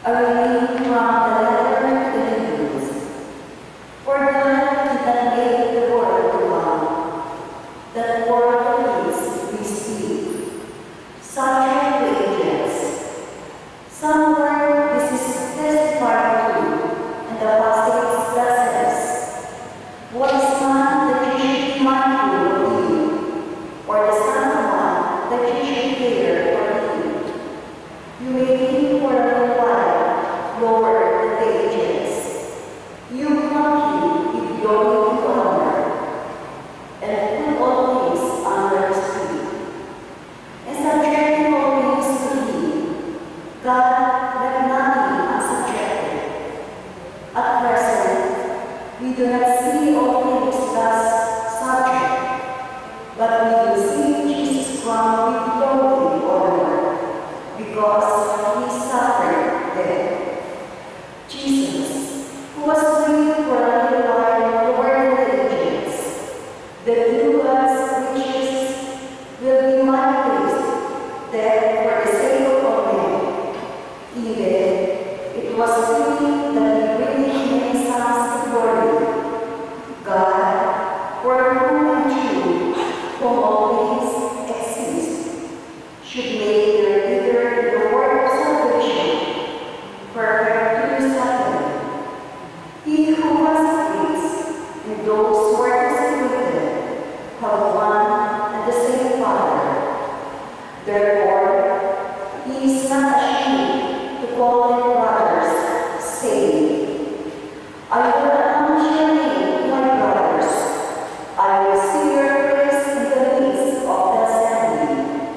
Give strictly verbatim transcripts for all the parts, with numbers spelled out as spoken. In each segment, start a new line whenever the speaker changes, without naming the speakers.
A reading from the letter to the Hebrews. For God did not make the world to want, that world is we speak, subject to ages. Somewhere this is testified to, and the passage that says, what is man that you should be mindful of him, or the son of man that you should care for him? You may think for a little while, Lord, the ages. You come him with glory and honor, and put all things under his feet. And subjecting all things to him, God left nothing unsubjected. At present, we do not see all things thus subject, but we do see Jesus crowned with glory and honor, because he suffered death. Jesus, who was made for a little while Lord of the ages, that through us riches will be manifest, that for the sake of all men, even it was fitting that we bring many sons to glory. God, for whom and true, whom all things exist, should make their leader in the work of salvation perfect to himself. He who was pleased, and those who are consecrated, have one and the same Father. Therefore, he is not ashamed to call them brothers, saying, I will acknowledge your name, my brothers. I will sing your praise in the midst of the assembly.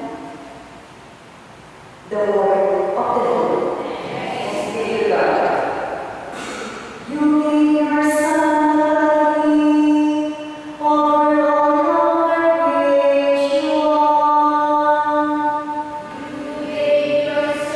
The word of the Lord. Thanks be to God. You gave your Son gladly over all your creation. You gave your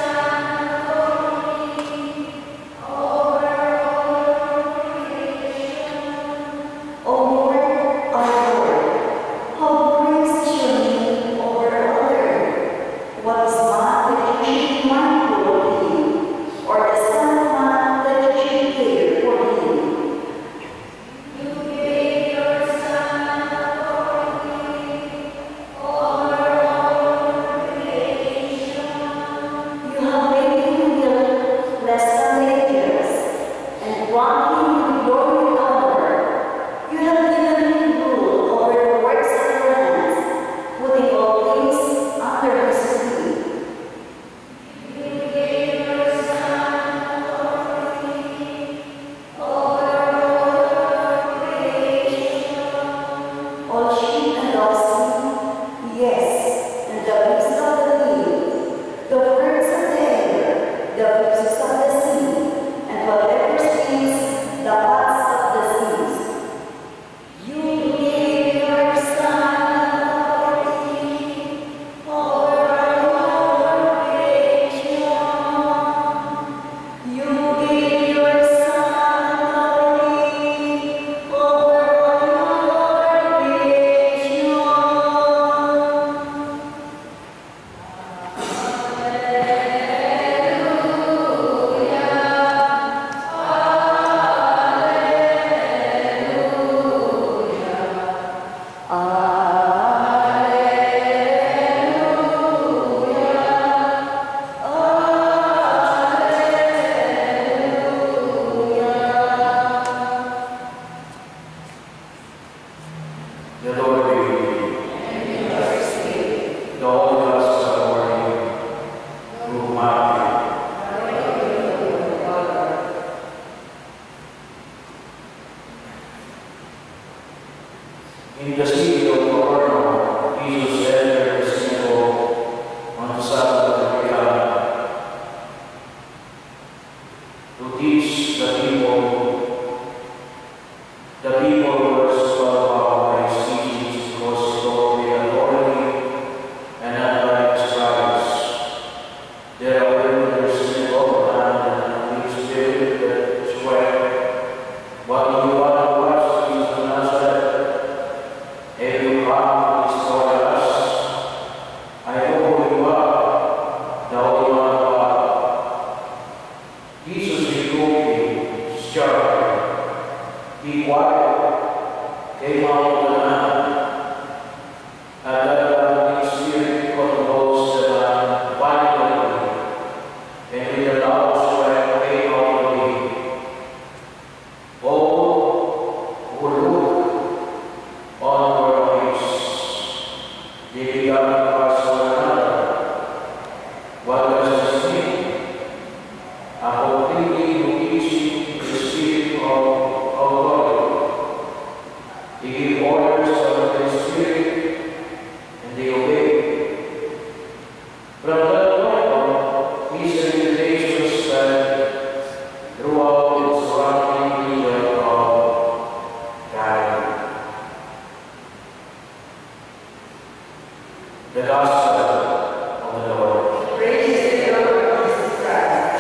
gospel of the Lord.
Praise the Lord Jesus Christ.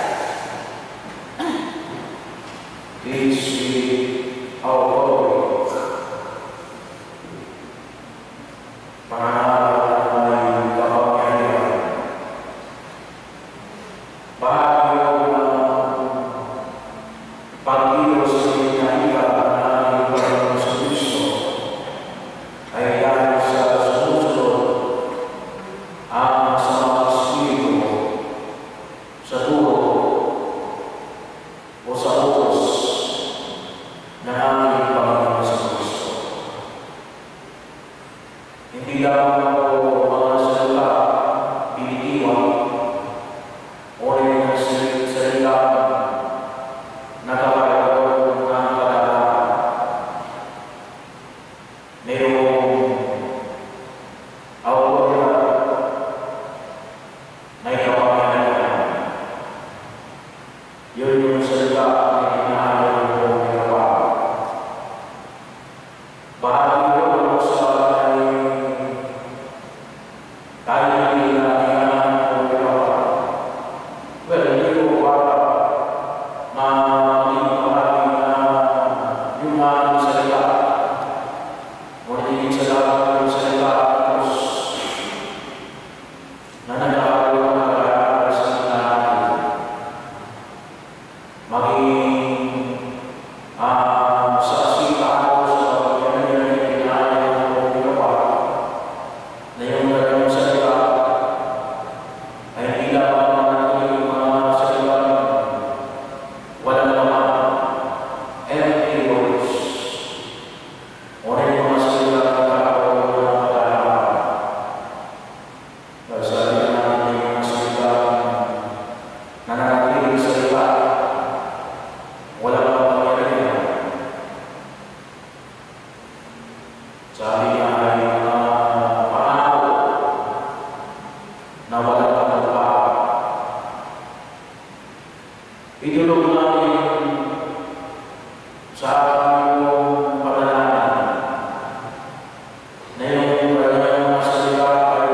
Please be our Lord. Pangalan ay kapangyarihan. Bahagi ng pag-ilos sa inaiba ng Panginoon sa Kristo ay dahil sa sumusunod ang masamang espiritu sa turo o sa utos ng ating Panginoon sa Kristo. Hindi lang ako mga salita binitiwan o rin ang salita na kapagawa ng kadalaman. Mayroong autoridad na ikapangyarihan. Yun yung salita na hinahanap ko ng kapag. Bahagi ko ako sa tayo hindi na hinahanap ko ng kapag. Well, hindi ko para maging bahagi na yung aking salita. Ngunit sa lahat ng salita ng Diyos na nag-aaral ng para sa natin. Maging ah, sa asita ako sa pagkakanyan na pinaayaw ng mga kapag na yung gano'ng salita ay hindi lamang natin yung mga salita walang naman empty words o rin yung mga salita ng kakagawa ng kadalaman. Dahil sabi na natin yung mga salita na nanatiling salita walang kapangyarihan. Sabi niya ay mga pangako na walang katagumpay. Idulog natin sa ating panalangin na yung kanyang mga salita ay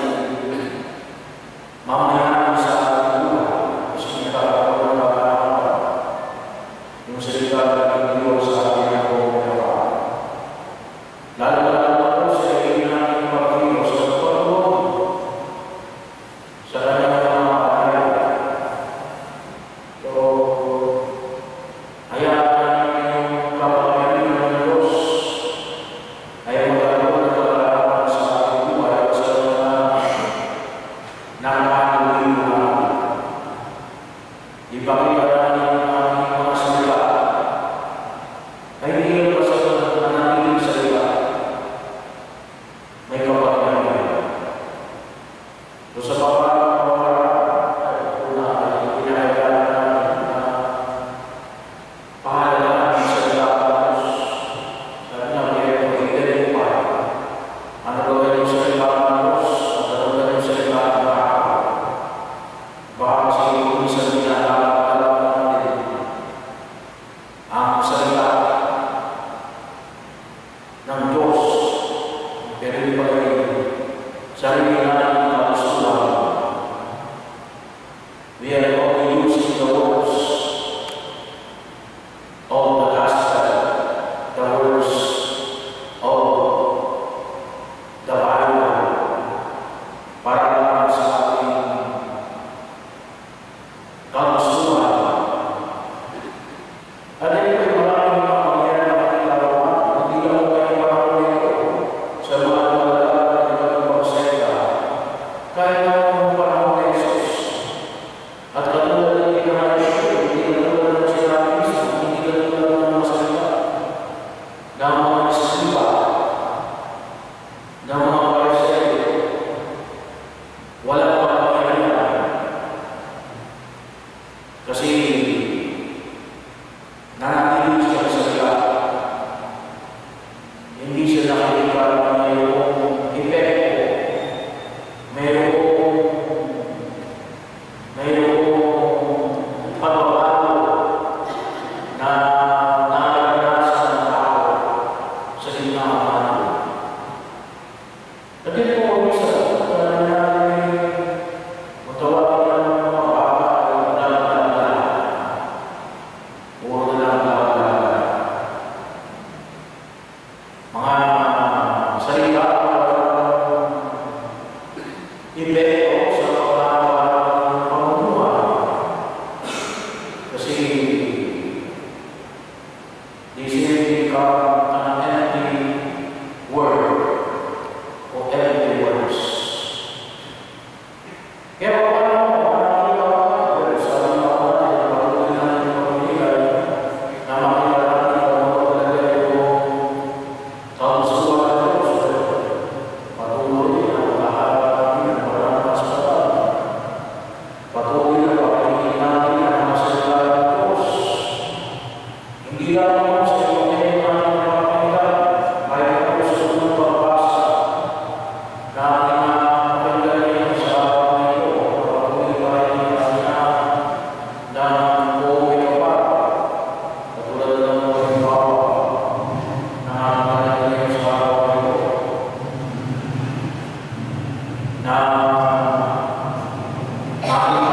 mamayanan sa ating buhay. Kasi nakakagawa ng pangako. Yung salita ng Diyos sa ating buhay. Lalo-lalo na po sa iyo natin pag-iwas sa pagkakulang sa kanyang mga panayang. So, hayaan natin yung kapangyarihan ng Diyos ay magkaroon ng kagalakan sa ating buhay at sa mga nakakatuloy mo natin. Ipakita natin ang ating mga salita ay hindi lang basta nanatiling salita. May kapangyarihan. So sa pamamaraan ay una ay pinahayaan natin na pahalagaan ang salita ng Diyos. Sabi nga, mayroon mag-identify. Ano gawin yung salita ng Diyos? Ano gawin yung salita ng tao? Baka kasi kung minsan pinahalagaan natin ang salita ng Diyos. Pero hindi pa rin sarili natin na gusto lang. We are only using the words of the gospel, the words of the Bible, para lang sa ating kagustuhan. At hindi ko yung maraming kapangyarihan na katilarawan. Hindi lang ko kayo marami ito sa mga nagdadala ng ibang pagsalita. Kahit na ang panahon ng Jesus. At katulad ng pinahayag ito, hindi katulad ng sinabi mismo, hindi katulad ng mga salita, ng mga eskriba, ng mga pariseo. Walang kapangyarihan. Kasi nanatiling siya sa salita. Hindi siya nakikita na mayroong epekto, mayroong mayroong pagbabago na nararanasan ng tao sa gitna ng ano. At yun po, isa, epekto sa pangalawa ng pamumuhay. Kasi this will become an empty word o empty words. Kaya kung ano mo, makakita ka, pero sabi nga ako natin, patuloy na natin pamimigay na makita natin kung ano talaga yung kagustuhan ng Diyos. Patuloy na makaharap natin ng maraming kasalanan. Patuloy na pakinggan natin ang mga salita ng Diyos. Hindi lamang sa iyo ngayon natin napakinggan, kahit ako sa unang pagbasa na ating napakinggan ngayon sa araw na ito, patuloy tayo ng kasiyahan ng buong ikapat, katulad ng mga halimbawa na ating ngayon sa araw na ito, na ating